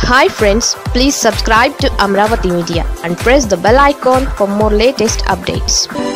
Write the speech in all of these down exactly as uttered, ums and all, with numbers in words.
Hi friends, please subscribe to Amravati Media and press the bell icon for more latest updates.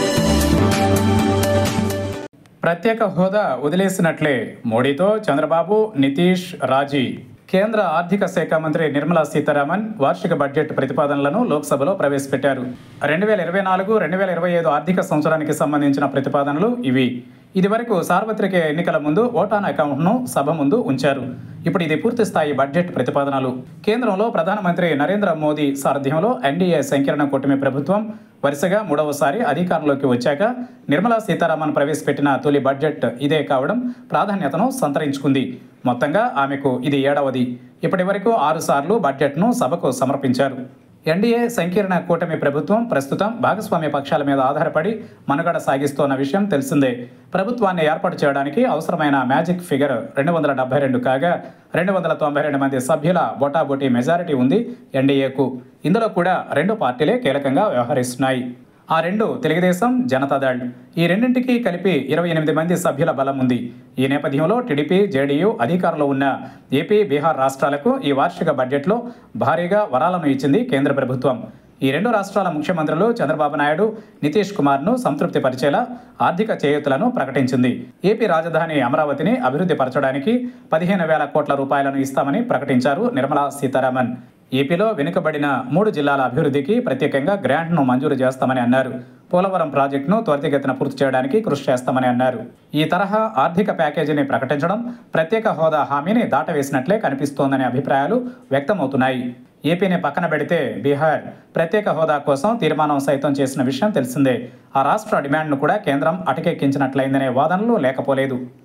ప్రత్యేక హోదా వదిలేసినట్లే మోడీతో చంద్రబాబు, నితీష్ రాజీ. కేంద్ర ఆర్థిక శాఖ మంత్రి నిర్మలా సీతారామన్ వార్షిక బడ్జెట్ ప్రతిపాదనలను లోక్సభలో ప్రవేశపెట్టారు. రెండు వేల ఇరవై నాలుగు రెండు వేల ఇరవై ఐదు ఆర్థిక సంవత్సరానికి సంబంధించిన ప్రతిపాదనలు ఇవి. ఇదివరకు సార్వత్రిక ఎన్నికల ముందు ఓటాన్ అకౌంట్ను సభ ముందు ఉంచారు. ఇప్పుడు ఇది పూర్తి స్థాయి బడ్జెట్ ప్రతిపాదనలు. కేంద్రంలో ప్రధానమంత్రి నరేంద్ర మోదీ సారథ్యంలో ఎన్డీఏ సంకీర్ణ కూటమి ప్రభుత్వం వరుసగా మూడవసారి అధికారంలోకి వచ్చాక నిర్మలా సీతారామన్ ప్రవేశపెట్టిన తొలి బడ్జెట్ ఇదే కావడం ప్రాధాన్యతను సంతరించుకుంది. మొత్తంగా ఆమెకు ఇది ఏడవది. ఇప్పటి వరకు ఆరు సార్లు బడ్జెట్ను సభకు సమర్పించారు. ఎన్డీఏ సంకీర్ణ కూటమి ప్రభుత్వం ప్రస్తుతం భాగస్వామ్య పక్షాల మీద ఆధారపడి మనుగడ సాగిస్తోన్న విషయం తెలిసిందే. ప్రభుత్వాన్ని ఏర్పాటు చేయడానికి అవసరమైన మ్యాజిక్ ఫిగర్ రెండు వందల డెబ్బై రెండు కాగా రెండు వందల తొంభై రెండు మంది సభ్యుల బొటాబొటీ మెజారిటీ ఉంది ఎన్డీఏకు. ఇందులో కూడా రెండు పార్టీలే కీలకంగా వ్యవహరిస్తున్నాయి. ఆ రెండు తెలుగుదేశం, జనతాదళ్. ఈ రెండింటికి కలిపి ఇరవై ఎనిమిది మంది సభ్యుల బలం ఉంది. ఈ నేపథ్యంలో టీడీపీ, జేడీయూ అధికారంలో ఉన్న ఏపీ, బీహార్ రాష్ట్రాలకు ఈ వార్షిక బడ్జెట్లో భారీగా వరాలను ఇచ్చింది కేంద్ర ప్రభుత్వం. ఈ రెండు రాష్ట్రాల ముఖ్యమంత్రులు చంద్రబాబు నాయుడు, నితీష్ కుమార్ను సంతృప్తి పరిచేలా ఆర్థిక చేయూతలను ప్రకటించింది. ఏపీ రాజధాని అమరావతిని అభివృద్ధి పరచడానికి పదిహేను వేల కోట్ల రూపాయలను ఇస్తామని ప్రకటించారు నిర్మలా సీతారామన్. ఏపీలో వెనుకబడిన మూడు జిల్లాల అభివృద్ధికి ప్రత్యేకంగా గ్రాంట్ను మంజూరు చేస్తామని అన్నారు. పోలవరం ప్రాజెక్టును త్వరితగతిన పూర్తి చేయడానికి కృషి చేస్తామని అన్నారు. ఈ తరహా ఆర్థిక ప్యాకేజీని ప్రకటించడం ప్రత్యేక హోదా హామీని దాటవేసినట్లే కనిపిస్తోందనే అభిప్రాయాలు వ్యక్తమవుతున్నాయి. ఏపీని పక్కన పెడితే బీహార్ ప్రత్యేక హోదా కోసం తీర్మానం సైతం చేసిన విషయం తెలిసిందే. ఆ రాష్ట్ర డిమాండ్ను కూడా కేంద్రం అటకెక్కించినట్లయిందనే వాదనలు లేకపోలేదు.